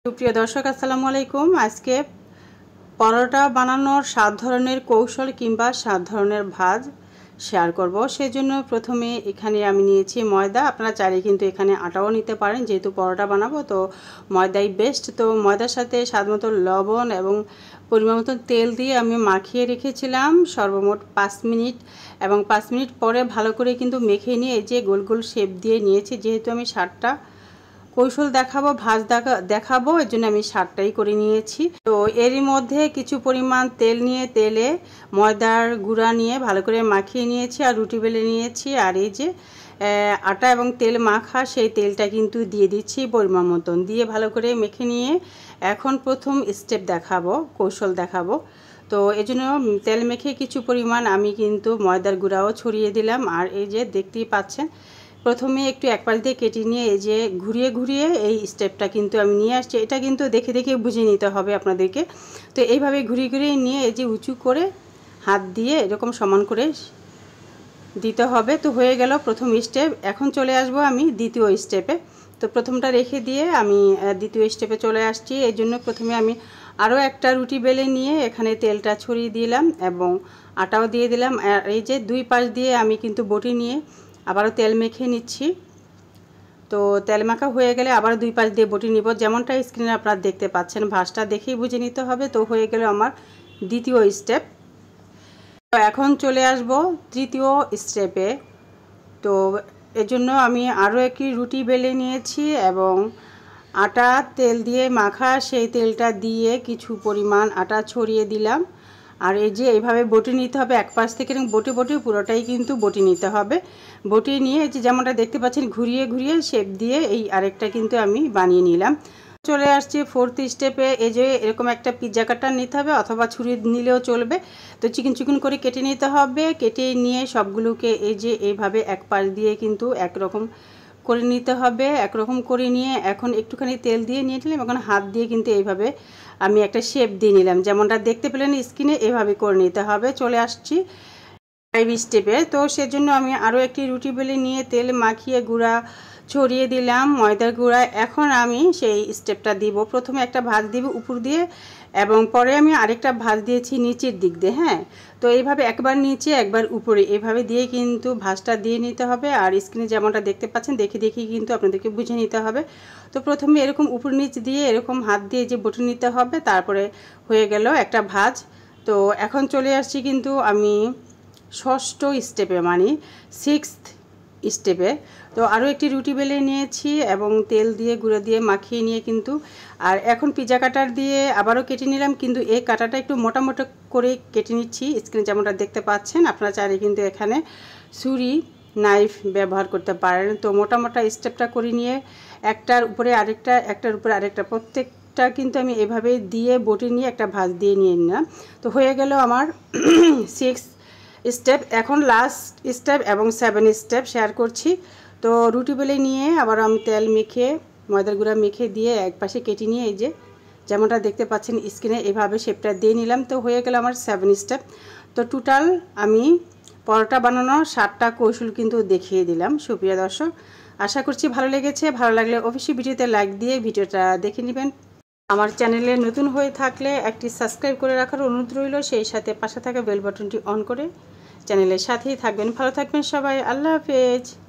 সুপ্রিয় দর্শক আসসালামু আলাইকুম। আজকে পরোটা বানানোর 7 ধরনের কৌশল কিংবা 7 ধরনের ভাজ শেয়ার করব। সেজন্য প্রথমে এখানে আমি নিয়েছি ময়দা। আপনারা চাইলে কিন্তু এখানে আটাও নিতে পারেন, যেহেতু পরোটা বানাবো তো ময়দাই বেস্ট। তো ময়দার সাথে স্বাদমতো লবণ এবং পরিমাণ মতো তেল দিয়ে আমি মাখিয়ে রেখেছিলাম সর্বমোট 5 মিনিট, এবং 5 মিনিট পরে ভালো করে কিন্তু মেখে নিয়ে এই যে গোল গোল শেপ দিয়ে নিয়েছি। যেহেতু আমি 7টা কৌশল দেখাবো, ভাজ দেখাবো, এর জন্য আমি 7টাই করে নিয়েছি। তো এরই মধ্যে কিছু পরিমাণ তেল নিয়ে তেলে ময়দার গুঁড়া নিয়ে ভালো করে মাখিয়ে নিয়েছি আর রুটি বেলে নিয়েছি। আর এই যে আটা এবং তেল মাখা সেই তেলটা কিন্তু দিয়ে দিচ্ছি পরিমাণ মতন, দিয়ে ভালো করে মেখে নিয়ে এখন প্রথম স্টেপ দেখাবো, কৌশল দেখাবো। তো এজন্য তেল মেখে কিছু পরিমাণ আমি কিন্তু ময়দার গুঁড়াও ছড়িয়ে দিলাম। আর এই যে দেখতেই পাচ্ছেন প্রথমে একটু এক পাশ দিয়ে কেটে নিয়ে এই যে ঘুরিয়ে ঘুরিয়ে এই স্টেপটা কিন্তু আমি নিয়ে আসছি। এটা কিন্তু দেখে দেখে বুঝে নিতে হবে আপনাদেরকে। তো এইভাবে ঘুরিয়ে ঘুরিয়ে নিয়ে এই যে উঁচু করে হাত দিয়ে এরকম সমান করে দিতে হবে। তো হয়ে গেল প্রথম স্টেপ। এখন চলে আসব আমি দ্বিতীয় স্টেপে। তো প্রথমটা রেখে দিয়ে আমি দ্বিতীয় স্টেপে চলে আসছি। এই জন্য প্রথমে আমি আরও একটা রুটি বেলে নিয়ে এখানে তেলটা ছড়িয়ে দিলাম এবং আটাও দিয়ে দিলাম। আর এই যে দুই পাশ দিয়ে আমি কিন্তু বটি নিয়ে আবারও তেল মেখে নিচ্ছি। তো তেল মাখা হয়ে গেলে আবার দুই পাশ দিয়ে বটি নিব, যেমনটা স্ক্রিনে আপনারা দেখতে পাচ্ছেন। ভাঁজটা দেখেই বুঝে নিতে হবে। তো হয়ে গেল আমার দ্বিতীয় স্টেপ। তো এখন চলে আসব তৃতীয় স্টেপে। তো এজন্য আমি আরও একটি রুটি বেলে নিয়েছি এবং আটা তেল দিয়ে মাখা সেই তেলটা দিয়ে কিছু পরিমাণ আটা ছড়িয়ে দিলাম। আর এই যে এইভাবে বটি নিতে হবে এক পাশ থেকে, এবং বটি পুরোটাই কিন্তু বটি নিতে হবে। বটি নিয়ে এই যে যেমনটা দেখতে পাচ্ছেন ঘুরিয়ে ঘুরিয়ে শেপ দিয়ে এই আরেকটা কিন্তু আমি বানিয়ে নিলাম। চলে আসছি ফোর্থ স্টেপে। এই যে এরকম একটা পিৎজা কাটার নিতে হবে, অথবা ছুরি নিলেও চলবে। তো চিকন করে কেটে নিতে হবে। কেটে নিয়ে সবগুলোকে এই যে এইভাবে এক পাশ দিয়ে কিন্তু একরকম করে নিতে হবে। একরকম করে নিয়ে এখন একটুখানি তেল দিয়ে নিয়ে নিলাম, এখন হাত দিয়ে কিন্তু এইভাবে আমি একটা শেপ দিয়ে নিলাম, যেমনটা দেখতে পেলেন স্ক্রিনে। এভাবে করে নিতে হবে। চলে আসছি 5 স্টেপে। তো সেজন্য আমি আরও একটি রুটি বেলে নিয়ে তেল মাখিয়ে গুঁড়া ছড়িয়ে দিলাম ময়দার গুঁড়া। এখন আমি সেই স্টেপটা দিব। প্রথমে একটা ভাঁজ দিব উপর দিয়ে এবং পরে আমি আরেকটা ভাঁজ দিয়েছি নিচের দিক দিয়ে। হ্যাঁ, তো এইভাবে একবার নিচে একবার উপরে এভাবে দিয়ে কিন্তু ভাঁজটা দিয়ে নিতে হবে। আর স্ক্রিনে যেমনটা দেখতে পাচ্ছেন দেখে কিন্তু আপনাদেরকে বুঝে নিতে হবে। তো প্রথমে এরকম উপর নিচ দিয়ে এরকম হাত দিয়ে যে বটি নিতে হবে, তারপরে হয়ে গেল একটা ভাঁজ। তো এখন চলে আসছি কিন্তু আমি ষষ্ঠ স্টেপে, মানে 6th স্টেপে। তো আরও একটি রুটি বেলে নিয়েছি এবং তেল দিয়ে গুঁড়ো দিয়ে মাখিয়ে নিয়ে কিন্তু আর এখন পিৎজা কাটার দিয়ে আবারও কেটে নিলাম, কিন্তু এই কাটাটা একটু মোটা করে কেটে নিচ্ছি। স্ক্রিনে যেমনটা দেখতে পাচ্ছেন, আপনারা চাইলে কিন্তু এখানে ছুরি নাইফ ব্যবহার করতে পারেন। তো মোটা স্টেপটা করে নিয়ে একটার উপরে আরেকটা প্রত্যেকটা কিন্তু আমি এভাবে দিয়ে বটি নিয়ে একটা ভাঁজ দিয়ে নিয়ে নিলাম। তো হয়ে গেল আমার 6 স্টেপ। এখন লাস্ট স্টেপ এবং 7 স্টেপ শেয়ার করছি। তো রুটি বেলে নিয়ে আবার আমি তেল মেখে ময়দার গুঁড়া মেখে দিয়ে এক পাশে কেটে নিয়ে এই যে যেমনটা দেখতে পাচ্ছেন স্ক্রিনে এভাবে শেপটা দিয়ে নিলাম। তো হয়ে গেল আমার 7 স্টেপ। তো টোটাল আমি পরোটা বানানোর 7টা কৌশল কিন্তু দেখিয়ে দিলাম। সুপ্রিয় দর্শক, আশা করছি ভালো লেগেছে। ভালো লাগলে অবশ্যই ভিডিওতে লাইক দিয়ে ভিডিওটা দেখে নেবেন। আমার চ্যানেলে নতুন হয়ে থাকলে একটি সাবস্ক্রাইব করে রাখার অনুরোধ রইল। সেই সাথে পাশে থাকা বেল বাটনটি অন করে চ্যানেলের সাথেই থাকবেন। ভালো থাকবেন সবাই। আল্লাহ হাফেজ।